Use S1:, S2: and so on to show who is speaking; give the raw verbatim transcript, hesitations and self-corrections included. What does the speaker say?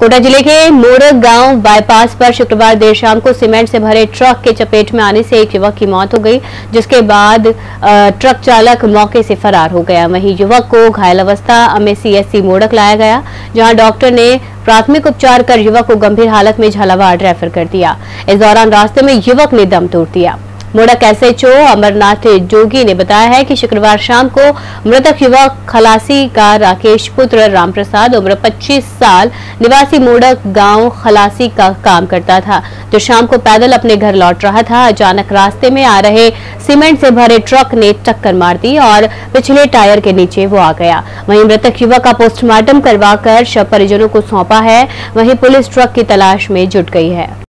S1: कोटा जिले के मोरक गांव बाईपास पर शुक्रवार देर शाम को सीमेंट से भरे ट्रक के चपेट में आने से एक युवक की मौत हो गई, जिसके बाद ट्रक चालक मौके से फरार हो गया। वहीं युवक को घायल अवस्था में सीएससी मोरक लाया गया, जहां डॉक्टर ने प्राथमिक उपचार कर युवक को गंभीर हालत में झालावाड़ रेफर कर दिया। इस दौरान रास्ते में युवक ने दम तोड़ दिया। मोरक एसएचओ अमरनाथ जोगी ने बताया है कि शुक्रवार शाम को मृतक युवक खलासी का राकेश पुत्र रामप्रसाद उम्र पच्चीस साल निवासी मोरक गांव खलासी का काम करता था, जो शाम को पैदल अपने घर लौट रहा था। अचानक रास्ते में आ रहे सीमेंट से भरे ट्रक ने टक्कर मार दी और पिछले टायर के नीचे वो आ गया। वहीं मृतक युवक का पोस्टमार्टम करवाकर शव परिजनों को सौंपा है। वहीं पुलिस ट्रक की तलाश में जुट गई है।